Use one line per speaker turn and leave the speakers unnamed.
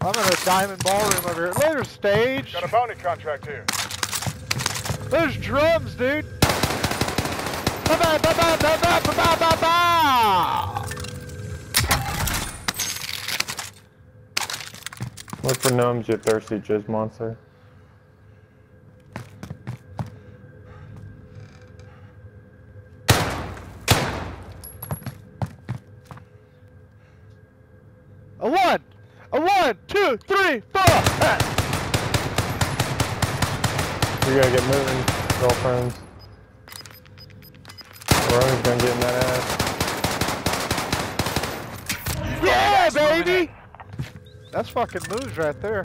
I'm in a diamond ballroom over here. There's stage.
Got a bounty contract here.
There's drums, dude. Ba ba ba ba ba ba ba ba ba.
Look for gnomes, you thirsty jizz monster.
A one, 2, 3, 4.
You gotta get moving, girlfriends. Ronnie's gonna get in that ass.
Yeah, baby! That's fucking moves right there.